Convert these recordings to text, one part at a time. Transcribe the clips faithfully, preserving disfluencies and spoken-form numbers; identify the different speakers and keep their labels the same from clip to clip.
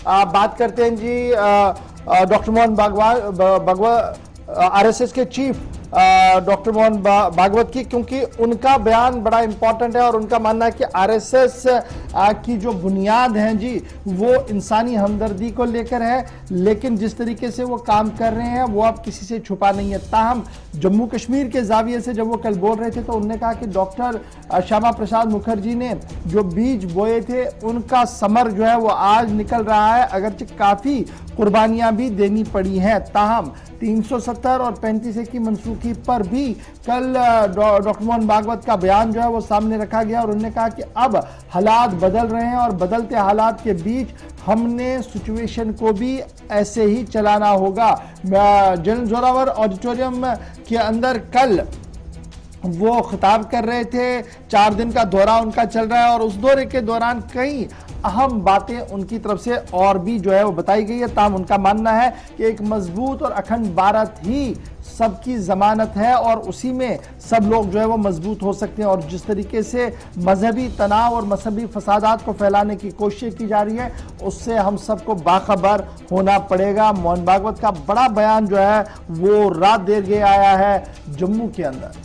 Speaker 1: आ, बात करते हैं जी डॉक्टर मोहन भागवत, आरएसएस के चीफ डॉक्टर मोहन भागवत की, क्योंकि उनका बयान बड़ा इंपॉर्टेंट है और उनका मानना है कि आरएसएस की जो बुनियाद है जी वो इंसानी हमदर्दी को लेकर है, लेकिन जिस तरीके से वो काम कर रहे हैं वो अब किसी से छुपा नहीं है। ताहम जम्मू कश्मीर के जाविये से जब वो कल बोल रहे थे तो उन्होंने कहा कि डॉक्टर श्यामा प्रसाद मुखर्जी ने जो बीज बोए थे उनका समर जो है वो आज निकल रहा है, अगरचे काफी कुर्बानियां भी देनी पड़ी हैं। ताहम तीन सौ सत्तर और पैंतीस ए की मनसूखी पर भी कल डॉक्टर मोहन भागवत का बयान जो है वो सामने रखा गया और उन्होंने कहा कि अब हालात बदल रहे हैं और बदलते हालात के बीच हमने सिचुएशन को भी ऐसे ही चलाना होगा। जनरल जोरावर ऑडिटोरियम के अंदर कल वो खिताब कर रहे थे, चार दिन का दौरा उनका चल रहा है और उस दौरे के दौरान कई अहम बातें उनकी तरफ से और भी जो है वो बताई गई है। ताम उनका मानना है कि एक मजबूत और अखंड भारत ही सबकी जमानत है और उसी में सब लोग जो है वो मजबूत हो सकते हैं, और जिस तरीके से मजहबी तनाव और मजहबी फसादात को फैलाने की कोशिश की जा रही है उससे हम सबको बाखबर होना पड़ेगा। मोहन भागवत का बड़ा बयान जो है वो रात देर ये आया है जम्मू के अंदर।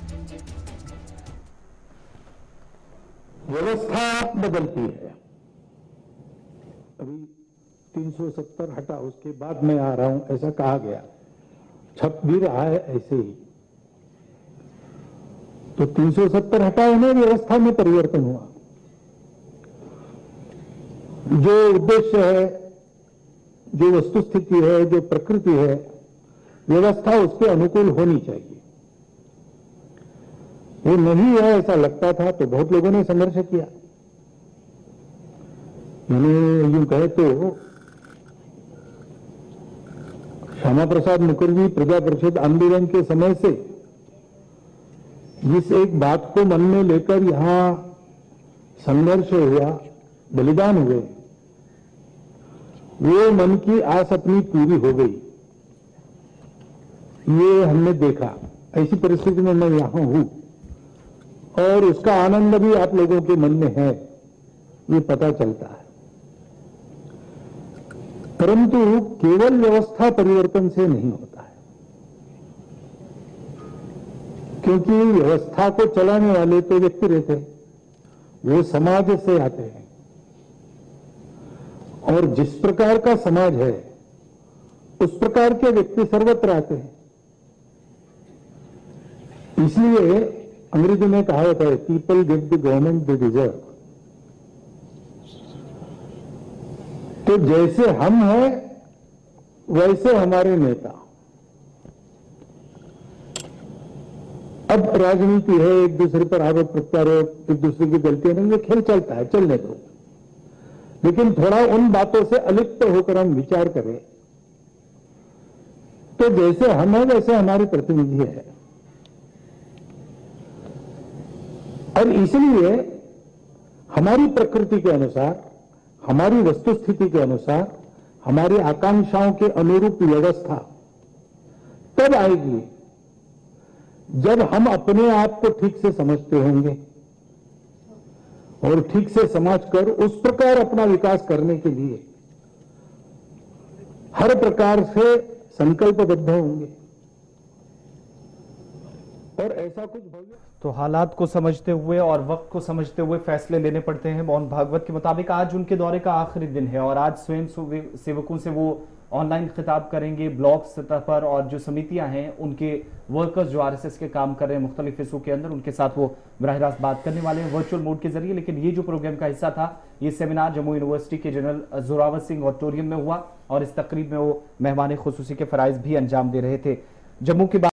Speaker 2: व्यवस्था बदलती है, अभी तीन सौ सत्तर हटा उसके बाद मैं आ रहा हूं ऐसा कहा गया, छप भी रहा है ऐसे ही। तो तीन सौ सत्तर हटाए ना, व्यवस्था में परिवर्तन हुआ। जो उद्देश्य है, जो वस्तुस्थिति है, जो प्रकृति है, व्यवस्था उसके अनुकूल होनी चाहिए। वो नहीं है ऐसा लगता था तो बहुत लोगों ने संघर्ष किया। मैंने यूं कहे तो श्यामा प्रसाद मुखर्जी प्रजा परिषद आंदोलन के समय से जिस एक बात को मन में लेकर यहां संघर्ष हुआ, बलिदान हुए, वो मन की आस अपनी पूरी हो गई। ये हमने देखा, ऐसी परिस्थिति में मैं यहां हूं और उसका आनंद भी आप लोगों के मन में है, ये पता चलता है। परंतु केवल व्यवस्था परिवर्तन से नहीं होता है, क्योंकि व्यवस्था को चलाने वाले तो व्यक्ति रहते हैं, वो समाज से आते हैं और जिस प्रकार का समाज है उस प्रकार के व्यक्ति सर्वत्र आते हैं। इसलिए अंग्रेजी में कहावत है, people give the government the deserve. तो जैसे हम हैं वैसे हमारे नेता। अब राजनीति है, एक दूसरे पर आरोप प्रत्यारोप, एक दूसरे की गलतियां नहीं, ये खेल चलता है, चलने दो। लेकिन थोड़ा उन बातों से अलिप्त होकर हम विचार करें तो जैसे हम हैं वैसे हमारे प्रतिनिधि है। और इसलिए हमारी प्रकृति के अनुसार, हमारी वस्तुस्थिति के अनुसार, हमारी आकांक्षाओं के अनुरूप व्यवस्था तब आएगी जब हम अपने आप को ठीक से समझते होंगे और ठीक से समझकर उस प्रकार अपना विकास करने के लिए हर प्रकार से संकल्पबद्ध होंगे। और ऐसा कुछ भव्य
Speaker 1: तो हालात को समझते हुए और वक्त को समझते हुए फैसले लेने पड़ते हैं। मोहन भागवत के मुताबिक आज उनके दौरे का आखिरी दिन है और आज स्वयं सेवकों से वो ऑनलाइन खिताब करेंगे ब्लॉक सतह पर, और जो समितियां हैं उनके वर्कर्स जो आरएसएस के काम कर रहे हैं मुख्तलिफ हिस्सों के अंदर, उनके साथ वो बराह रास्त बात करने वाले हैं वर्चुअल मोड के जरिए। लेकिन ये जो प्रोग्राम का हिस्सा था, ये सेमिनार जम्मू यूनिवर्सिटी के जनरल जोरावर सिंह ऑडिटोरियम में हुआ और इस तकरीब में वो मेहमान खुसूसी के फराइज भी अंजाम दे रहे थे। जम्मू की